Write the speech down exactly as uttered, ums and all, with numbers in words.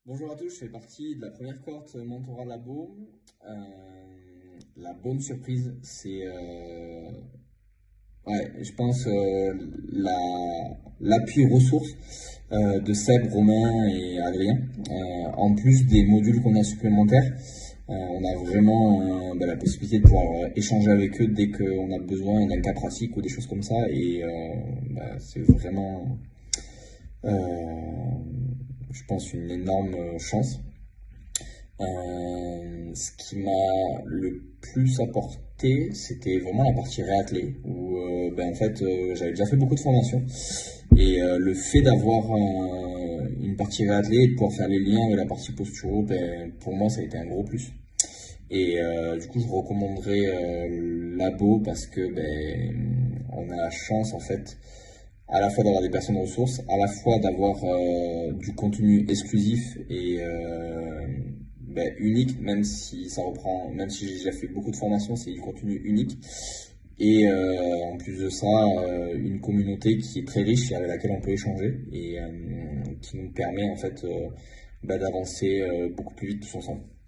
Bonjour à tous, je fais partie de la première cohorte Mentorat Labo. Euh, la bonne surprise, c'est, euh, ouais, je pense, euh, la, l'appui ressources euh, de Seb, Romain et Adrien. Euh, en plus des modules qu'on a supplémentaires, euh, on a vraiment euh, bah, la possibilité de pouvoir échanger avec eux dès qu'on a besoin d'un cas pratique ou des choses comme ça. Et euh, bah, c'est vraiment, euh, je pense, une énorme chance. Euh, ce qui m'a le plus apporté, c'était vraiment la partie réathlée, où euh, ben, en fait euh, j'avais déjà fait beaucoup de formations et euh, le fait d'avoir euh, une partie réathlée et de pouvoir faire les liens avec la partie posturo, ben, pour moi ça a été un gros plus. Et euh, du coup je recommanderais euh, Labo parce que ben, on a la chance en fait à la fois d'avoir des personnes ressources, à la fois d'avoir euh, du contenu exclusif et euh, ben, unique, même si ça reprend, même si j'ai déjà fait beaucoup de formations, c'est du contenu unique. Et euh, en plus de ça, euh, une communauté qui est très riche et avec laquelle on peut échanger et euh, qui nous permet en fait euh, ben, d'avancer euh, beaucoup plus vite tous ensemble.